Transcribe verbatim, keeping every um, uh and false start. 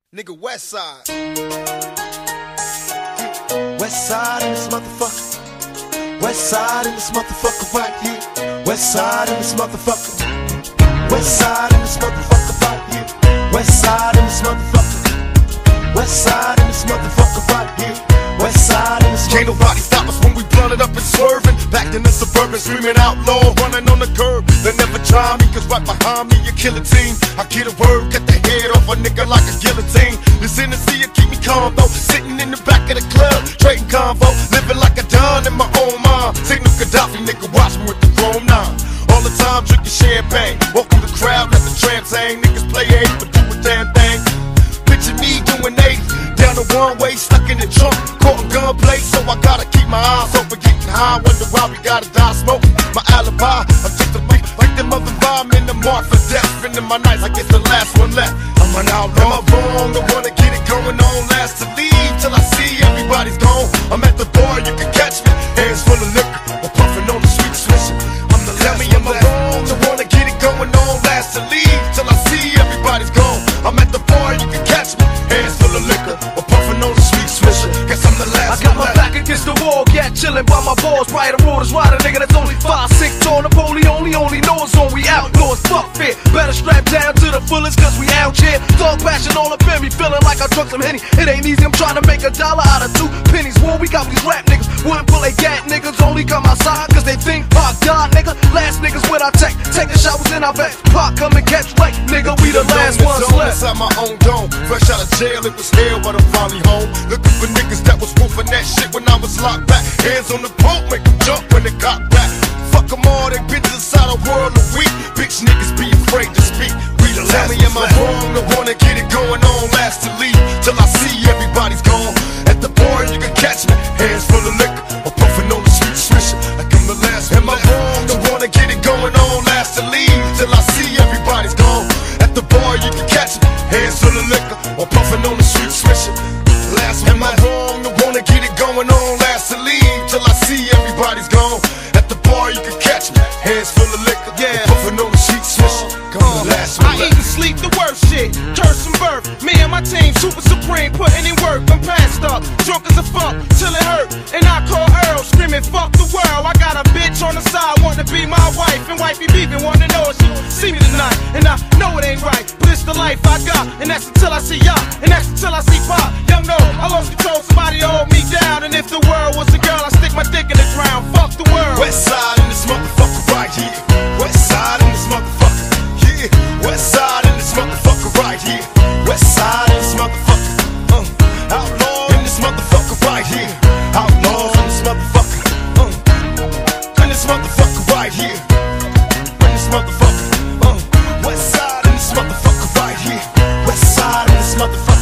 Nigga, Westside. Westside in this motherfucker. Westside in this motherfucker right here. Westside in this motherfucker. Westside in this motherfucker right here. Westside in this motherfucker. Westside in this motherfucker right here. Westside in this motherfucker. Can't nobody stop us when we blunted up and swerving. Back in the suburban, screaming outlaw, running on the curb. They never try me, cause right behind me a guillotine. I get a word, get the head off a nigga like a guillotine. This Hennessey'll keep me calm though. Sitting in the back of the club, trading convo, living like a don in my own mind. Signal Kadafi, nigga, watch me with the chrome nine. All the time drinking champagne, walk through the crowd, let the tramps hang. Niggas play eight, but do a damn thing. Picture me doing eighty, down the one way, stuck in the trunk, caught a gunplay, so I gotta keep my eyes open, getting high. Wonder why we gotta die smoking. My alibi, I'm just a week like them other rhyme in the mark for death. Spending my nights, I get the last one left. I'm an outlaw. Am I wrong? The one to get it going on, last to leave till I see everybody's gone. I'm at the bar, you can catch me, hands full of liquor, or puffing on the sweet swisher. I'm the Tell me, am I wrong? The one to get it going on, last to leave till I see everybody's gone. I'm at the bar, you can catch me, hands full of liquor, or puffing on the sweet swisher. Guess I'm the last. I got my back against the wall, yeah, chillin' by my balls. Right or road is right, a nigga that's only five six tall. Napoleon only only knows on we outlaws. Fuck fear, better strap down to the fullest, cause we out here. Dog passion all up in me, feeling like I drunk some Henny. It ain't easy, I'm trying to make a dollar out of two pennies. War, we got these rap niggas, wouldn't pull a gat niggas. Only come outside cause they think Pac died, nigga. Last niggas with our tech, taking showers in our back. Pac come and catch right, nigga, we the last ones left. Inside my own dome, fresh out of jail, it was hell, but I'm finally home. Looking for niggas that was woofing that shit when I was locked back. Hands on the pump, make them jump when they got back. Fuck them all, they bitches inside a world of weak. Bitch niggas be afraid to speak. We the Tell last me, am I wrong? The one to get it going on, last to leave till I see everybody's gone. At the bar, you can catch me, hands full of liquor, or puffing on the sweet swisher. Like I'm the last. Am I wrong? The one to get it going on, last to leave till I see everybody's gone. At the bar, you can catch me, hands full of liquor, or puffing on the sweet swisher. Last. Am I wrong? The one to get it going on, last to leave till I see everybody's gone. At the bar, you can catch me, hands full of liquor, yeah, puffing on the sweet swisher. Come on, last one. I eat and sleep the worst shit, curse and birth. Me and my team, super supreme, putting in work. I'm passed up, drunk as a funk, till it hurt. And I call Earl, screaming, fuck the world. I got a bitch on the side, wanting to be my wife. And wifey beefing, wanting to know if she see me tonight. And I know it ain't right, but it's the life I got. And that's until I see y'all, and that's until I see Pop. Young no, I lost control, somebody hold me down. And if the world was a girl, I stick my dick in the ground. Fuck the world. Westside in this motherfucker right here. Westside in this motherfucker, yeah. Westside in this motherfucker right here. Westside in this motherfucker, uh. Outlaw in this motherfucker right here. Outlaws in this motherfucker, uh. In this motherfucker right here. In this motherfucker, uh. Westside in this motherfucker right here. Westside in this motherfucker.